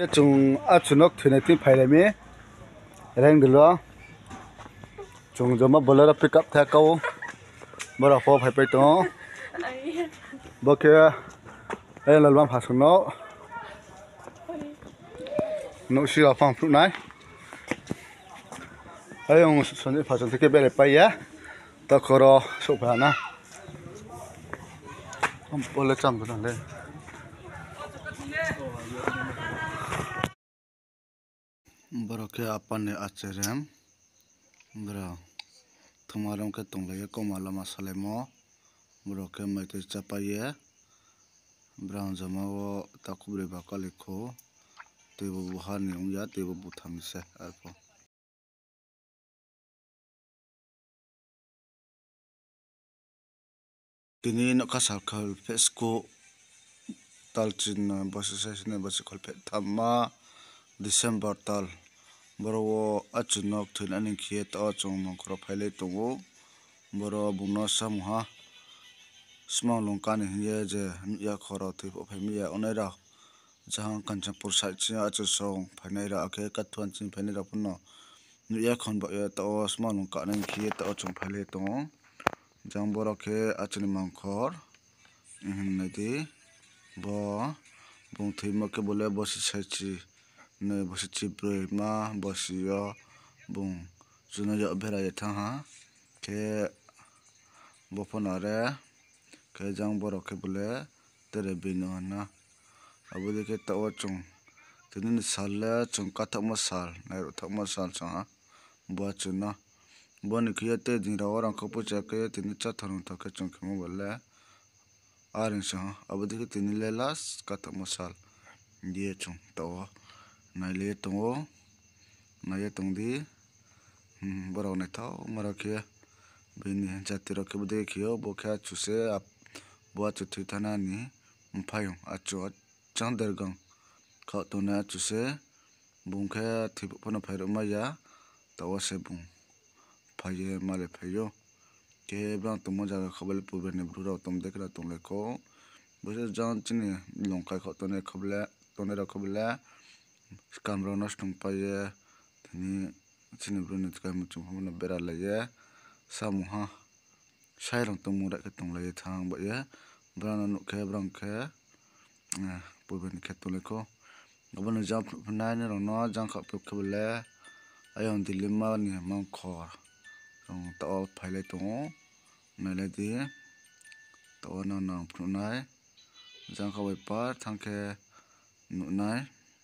chung a chunok thine ti phaile mi reng dilo chung joma bolero pickup tha kau bora pho phai pe to bokhe ai lalwam phasung no no shi la phang phu nai ai ong sonje phasung ke bele pai ya ta khoro so pha na om pole cham ko le Boroke apane acerem bro thumaram ke tonglaye komala masalemo boroke maite chapaye brown jamao takubre bakaliko tebo buhani ungya tebo buthamise arpo kini nokha sarkal fesko talchin basisasine basikol phe thamma December tal boro achunok thin ani khiet a chung nongkhoro phaile tongo boro bungno samuha small longkani hiye je ya khoro thipo phaimiya onaira jang kanchapur side chi achu song phainaira ake kathuan chin phainaira punno ya khon ba ya to small longkani khiet a chung phaile tongo jang boro khe achuni mangkhor nadi bo bung thima ke bole bosi saichi ne bosi chiproi ma bosi yo bung juna yo bhera ye tha ha ke bophonare ke jang borok ke bole tere bino na abudi ke ta chung tinin salle chung kathakma sal nai thakma sal cha bo chuna boni khiya te dingra orang ko pucha ke tinin cha tharung thake chung khemo bole arin sa abudi ke tinin le las kathakma sal die chung to naile tongo naye tongdi borok naithok mara khe bini jati rok bode khio bokha chuse bo chu thui thanani mphayung achu chang dergang kha tona chuse bungkha thipo phano phairo maya tawa se bung phaye male phayo ke bang tomo jaga khabal pubeni bruro tom dekra tongle ko bose jan chini longkai kha tone khable tonera khable kamro nostung paye tini chini bruni tkai muchung hamna bera laye samuha sairong tongmura ke tonglaye thang ba ye brana nukhe brangkhe pubeni khe toleko aboni jang nai ni rong no jang kha khobole ayong dilima ni mangkhor rong ta phailai tongo nailadi ta nang phnunai jang kha bai par thangkhe nunai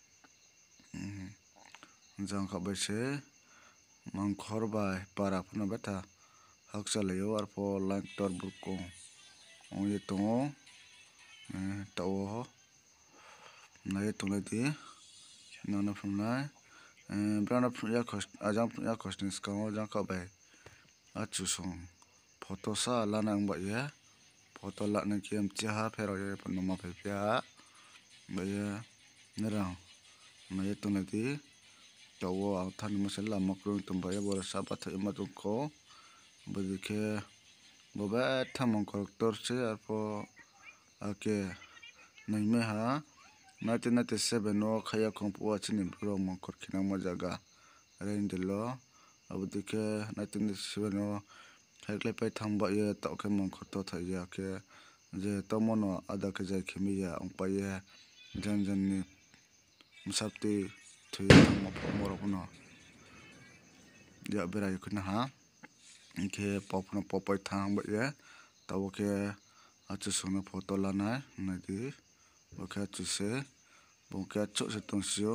jang kha bai se mangkhor bai para phuna betha hakchalayo arpo line tor burko ongye tongo tao naye tongladi nana phunai brana phya khost ajang phya khostni skamo jang kha bai achu song photo sa lanang ba ye photo lakna kem chaha phero ye panoma phya baya nerang naye tongladi tawo thani masala makro tumbaya bora sabatha imatungko bodikhe boba thamong koroktor se arpo ake naime ha 1997 no khaya khongpu achini bro mangkor khinangma jaga rendilo abudike 1997 no khaikle pai thangba ye tawkhe mangkor to thaya ke je tomono ada ke jai khimiya ongpaye janjanni musapti thuye thangma phomorokuno ya bera yukna ha ke popno popai thangba ye tawoke achu sungna photo lanai nadi bokha chuse bokha chose tongsio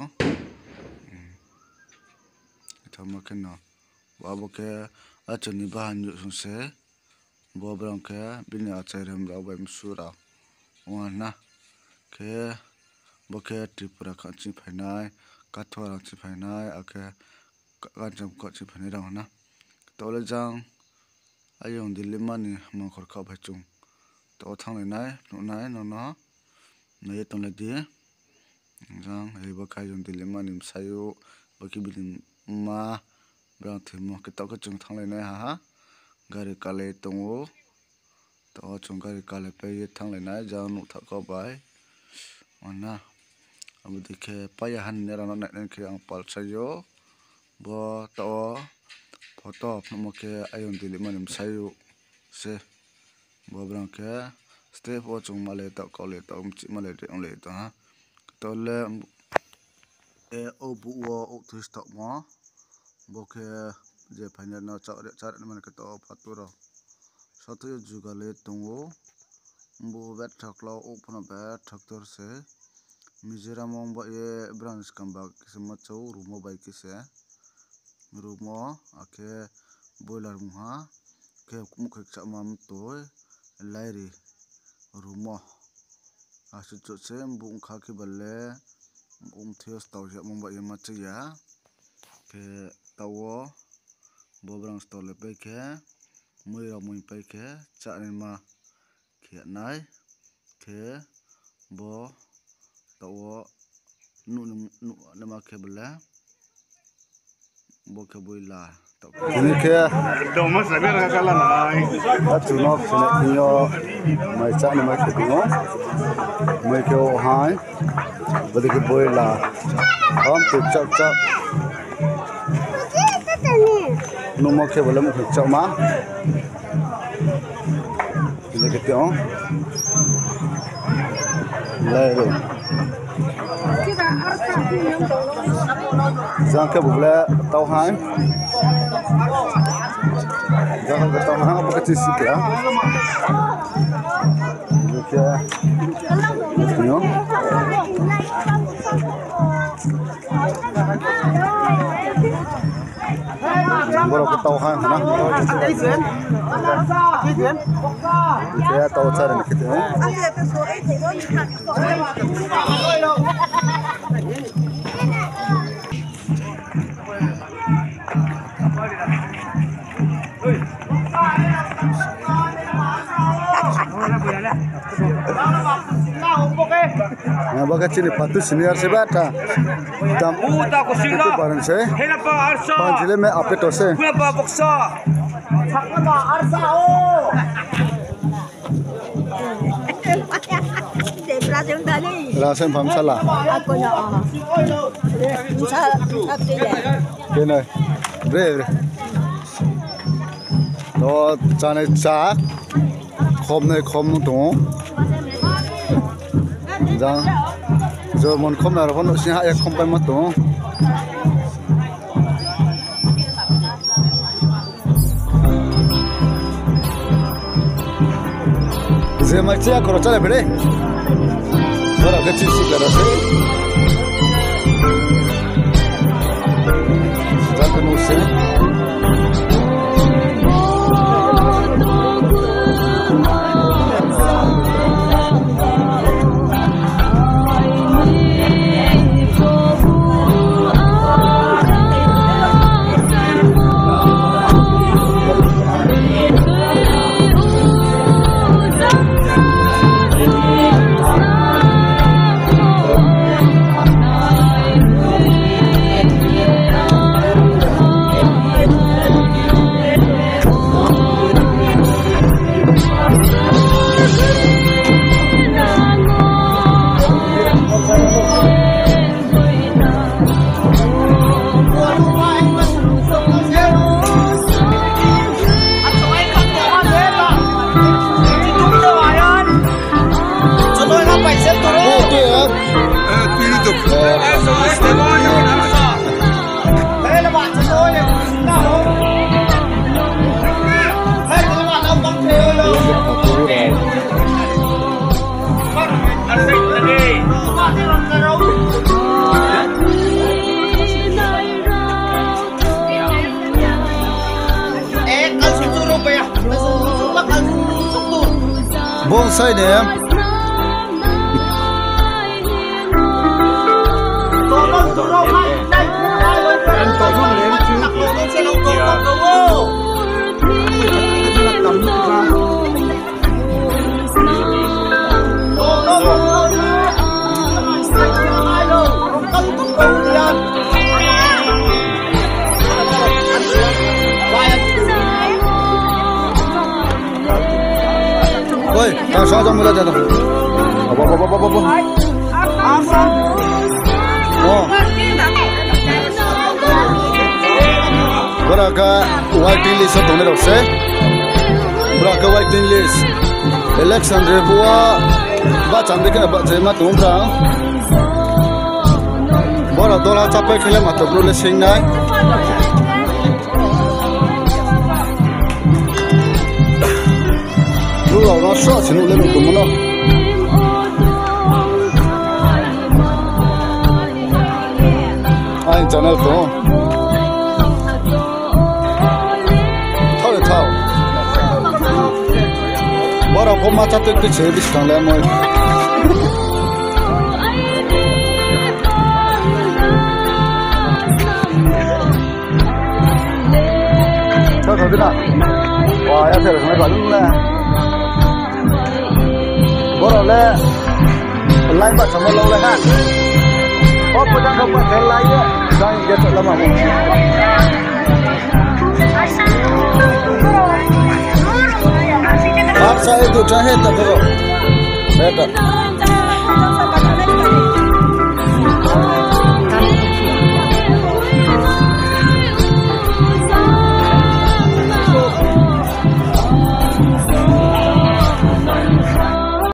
thama kheno waboke achuni bahan sungse bobrangke bini achairem rabai msura wana ke bokhe tripura khanchi phainai kathwara chi phainai ake kancham ko chi phainai rangna tole jang ayong dilimani mangkhor kha phaichung to thangnai nunai nono naye tongladi jang heba khaiyong dilimani msayo baki bilim ma brang thimo ketok ke chung thanglai ha gari kale tongo to chung gari kale pe thanglai jang nukthak ko bai wana abdi ke payahan ni rano nak ke ang pal sayo bo tao foto nama ke ayun tili manim sayo se bo brang ke step o chung male tak kau le tak umci male de ong le ta ha tole o bu o tu stok mo bo ke je final na char man ke to paturo satu juga le tungo bu bet thaklo o puna bet thaktor se Mizoram ba ye branch kamba kisma chau rumo bai kise rumo ake boiler muha ke mukh chamam toy lairi rumo asu chose bung kha ke balle thios taw ya mumba ye machya ke tawo bobrang stole pe ke muira mui pe ke chane ma ke nai ke bo tawo nu nama ke bala bo ke boila ini ke dong mas sabar kala nai chunok chune yo mai cha nama ke dingo mai ke o hai bodi ke boila ham tu chak chak nu mo ke bala mo chak ma ini ke tyo lai ro Giang ke bule tau hai, Giang ke tau hai apa kecil sikit ya? Oke, ni baru ke tau hai, mana? Oke, tau cara ni kita. Nah, baga cini patu senior se bata. Dam uta ko sila paran se. hela pa arsa Panjile me ape to se. kuna pa boksa Sakna ba arsa o. Brazil dali. Rasen pham sala. Ako na. Sa tile. Kene. Re. To chane cha. Khom nu to. Jang. Jo mon khom na ro no si ha ek khom pa ma to. Je marcha koro chale bere. Bora gachi si kara se. Jang no se. Bonsai ni. Oi, yang saja mulai jatuh. Apa? Beraka waiting list atau ni rasa? Beraka waiting list. Alexander Bua, baca ambil kena baca mat umrah. Bora dolar capai kilam atau boleh singnai. Lu orang shot sini boleh nunggu mana? Ay channel tu. Tahu. Bora kau macam tu cewek sekarang leh moi. Tahu tak? Wah, ya saya sampai balung leh. Bora leh, lain baca malau leh kan? Oh, pulang kau buat lain ya? Jangan jatuh lama mu. Apa itu cahaya tak tu? Betul.